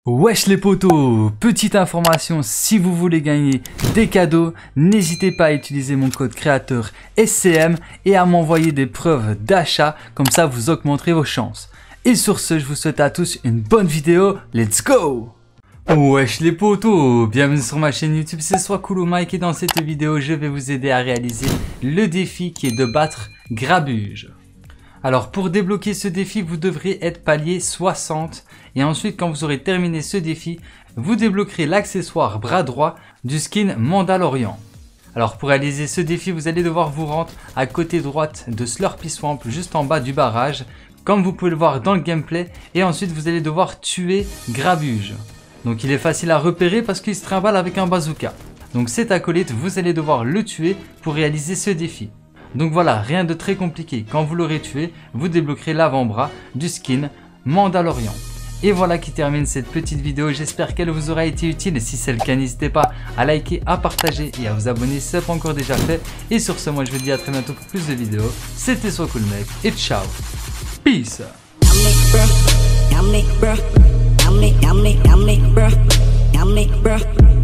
Wesh les potos, petite information, si vous voulez gagner des cadeaux, n'hésitez pas à utiliser mon code créateur SCM et à m'envoyer des preuves d'achat, comme ça vous augmenterez vos chances. Et sur ce, je vous souhaite à tous une bonne vidéo, let's go! Wesh les potos, bienvenue sur ma chaîne YouTube, c'est Swacooloo Mike et dans cette vidéo, je vais vous aider à réaliser le défi qui est de battre Grabuge. Alors pour débloquer ce défi, vous devrez être palier 60 et ensuite quand vous aurez terminé ce défi, vous débloquerez l'accessoire bras droit du skin Mandalorian. Alors pour réaliser ce défi, vous allez devoir vous rendre à côté droite de Slurpy Swamp, juste en bas du barrage, comme vous pouvez le voir dans le gameplay, et ensuite vous allez devoir tuer Grabuge. Donc il est facile à repérer parce qu'il se trimballe avec un bazooka. Donc cet acolyte, vous allez devoir le tuer pour réaliser ce défi. Donc voilà, rien de très compliqué, quand vous l'aurez tué, vous débloquerez l'avant-bras du skin Mandalorian. Et voilà qui termine cette petite vidéo, j'espère qu'elle vous aura été utile, et si c'est le cas, n'hésitez pas à liker, à partager et à vous abonner si ce n'est pas encore déjà fait. Et sur ce, moi je vous dis à très bientôt pour plus de vidéos, c'était Swacooloo Mike et ciao, peace. Yummy, bruh.